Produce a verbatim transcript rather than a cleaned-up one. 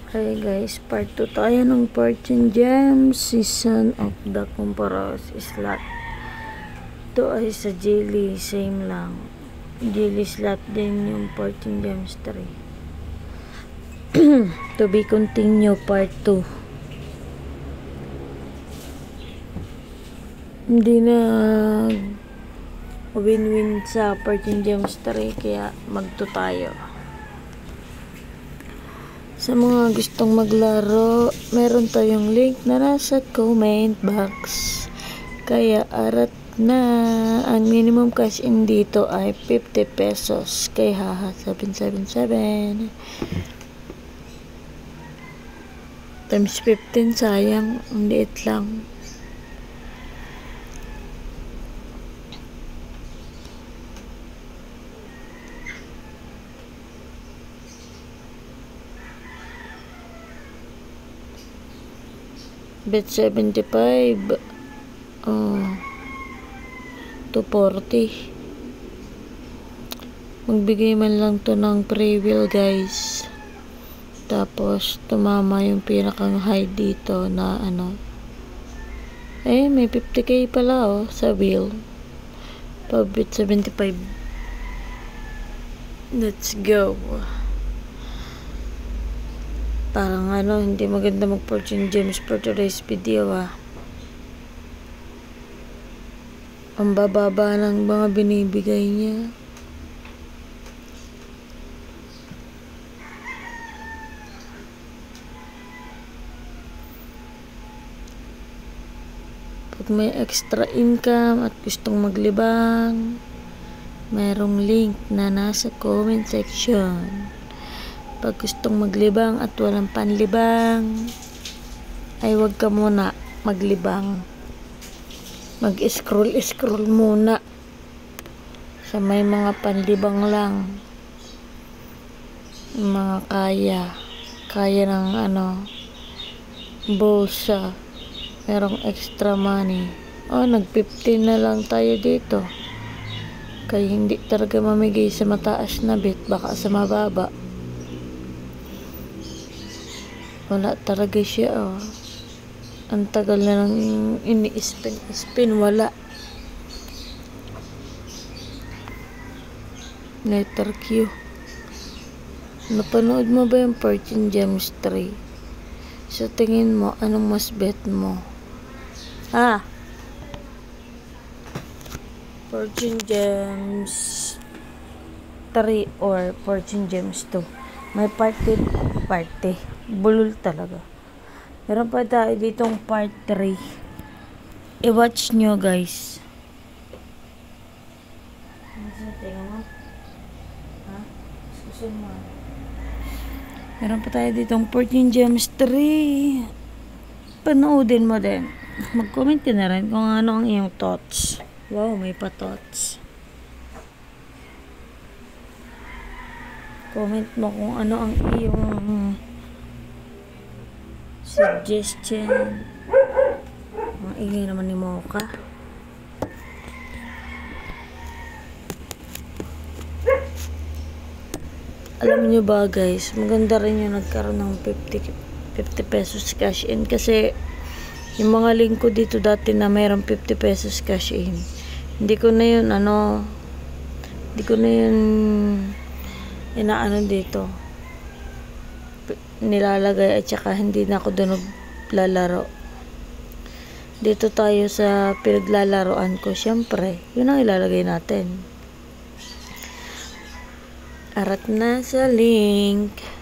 Hi guys, part two tayo ng Fortune Gems Season of the Comparos Slot. Ito ay sa Jelly, same lang. Jelly slot din yung Fortune Gems three. To be continue part two. Hindi na win-win sa Fortune Gems three, kaya magto tayo. Sa mga gustong maglaro, meron tayong link na nasa comment box. Kaya arat na. Ang minimum cash in dito ay fifty pesos. Kay haha seven seven seven. Times fifteen, sayang. Ang liit lang. Bet seventy-five. Oh, two forty. Magbigay man lang to ng pre-wheel guys. Tapos tumama yung pinakang high dito na ano. Eh, may fifty K pala oh sa wheel. Pa bet seventy-five. Let's go. Parang ano, hindi maganda mag-Fortune Gems for today's video ah. Ang bababa ng mga binibigay niya. Pag may extra income at gustong maglibang, mayroong link na nasa comment section. Pag gustong maglibang at walang panlibang, ay wag ka muna maglibang. Mag-scroll scroll muna sa may mga panlibang lang, mga kaya kaya ng ano bulsa, merong extra money. Oh, nag fifteen na lang tayo dito, kaya hindi talaga mamigay sa mataas na bet, baka sa mababa. Wala talaga siya oh. Ang tagal na nang ini-spin spin, wala. Letter Q. Napanood mo ba yung Fortune Gems three? Sa tingin mo, anong mas bet mo? Ah, Fortune Gems three or Fortune Gems two? May party party bulol talaga. Meron pa tayo ditong part three. I-watch nyo guys. Meron pa tayo ditong Fortune Gems three. Panoodin mo din. Mag-comment ka na rin kung ano ang iyong thoughts. Wow, may pa thoughts. Comment mo kung ano ang iyong suggestion. Ang ingay naman ni Mocha. Alam nyo ba guys, maganda rin yung nagkaroon ng fifty pesos cash in, kasi yung mga link ko dito dati na mayroong fifty pesos cash in, hindi ko na yun ano hindi ko na yun inaano dito nilalagay, at saka hindi na ako doon lalaro. Dito tayo sa pinaglalaroan ko, syempre yun ang ilalagay natin. Arat na sa link.